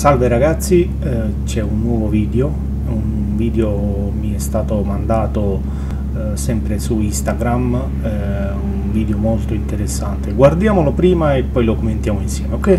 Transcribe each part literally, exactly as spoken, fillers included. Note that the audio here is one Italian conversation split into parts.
Salve ragazzi, eh, c'è un nuovo video, un video mi è stato mandato eh, sempre su Instagram, eh, un video molto interessante. Guardiamolo prima e poi lo commentiamo insieme, ok?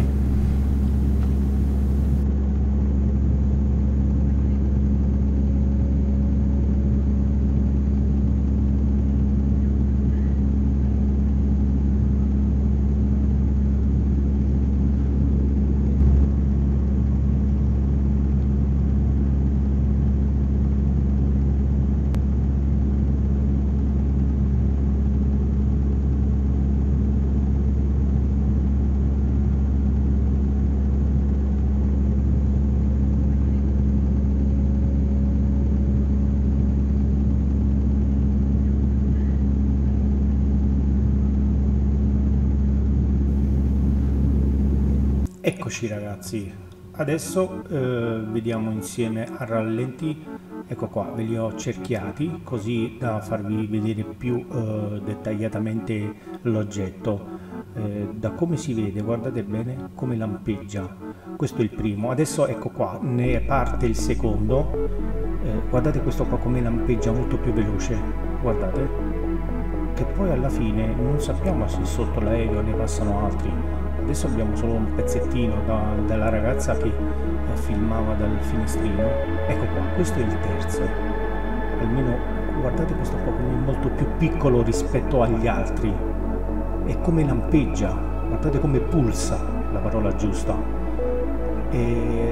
Eccoci ragazzi, adesso eh, vediamo insieme a rallenti. Ecco qua, ve li ho cerchiati così da farvi vedere più eh, dettagliatamente l'oggetto. Eh, da come si vede, guardate bene come lampeggia. Questo è il primo. Adesso ecco qua, ne parte il secondo. Eh, guardate questo qua come lampeggia, molto più veloce. Guardate, che poi alla fine non sappiamo se sotto l'aereo ne passano altri. Adesso abbiamo solo un pezzettino da, dalla ragazza che eh, filmava dal finestrino. Ecco qua, questo è il terzo. Almeno guardate questo qua come è molto più piccolo rispetto agli altri. E come lampeggia, guardate come pulsa, la parola giusta. E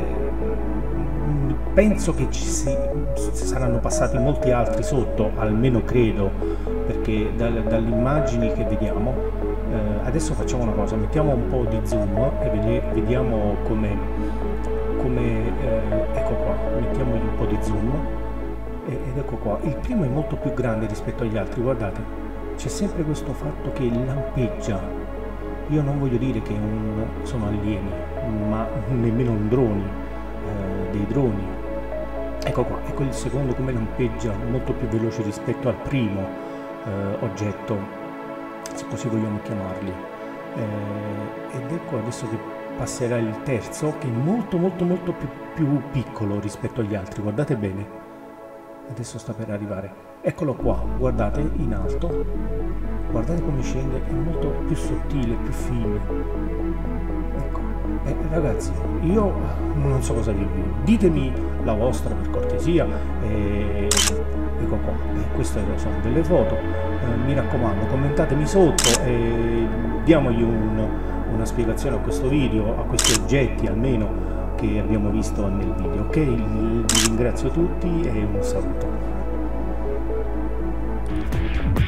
penso che ci si, saranno passati molti altri sotto, almeno credo, perché dal, dalle immagini che vediamo. Eh, adesso facciamo una cosa, mettiamo un po' di zoom e vediamo come, come eh, ecco qua, mettiamogli un po' di zoom ed ecco qua, il primo è molto più grande rispetto agli altri, guardate, c'è sempre questo fatto che lampeggia. Io non voglio dire che un, sono alieni, ma nemmeno un droni, eh, dei droni. Ecco qua, ecco il secondo come lampeggia, molto più veloce rispetto al primo eh, oggetto, se così vogliamo chiamarli, eh, ed ecco adesso che passerà il terzo, che è molto molto molto più, più piccolo rispetto agli altri, guardate bene, adesso sta per arrivare, eccolo qua, guardate in alto, guardate come scende, è molto più sottile, più fine. Ecco, eh, ragazzi, io non so cosa dirvi, ditemi la vostra per cortesia. eh, ecco qua, eh, queste sono delle foto. Eh, mi raccomando, commentatemi sotto e diamogli un, una spiegazione a questo video, a questi oggetti almeno che abbiamo visto nel video, ok? Vi ringrazio tutti e un saluto.